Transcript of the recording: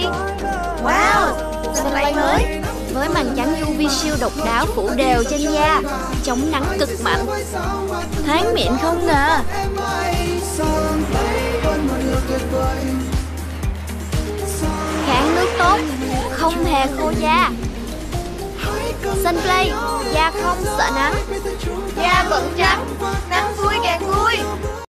Sunplay. Wow, Sunplay mới với màn trắng UV siêu độc đáo phủ đều trên da, chống nắng cực mạnh, thoáng mịn không ngờ. Kháng nước tốt, không hề khô da. Sunplay, da không sợ nắng, da vẫn trắng, nắng vui càng vui.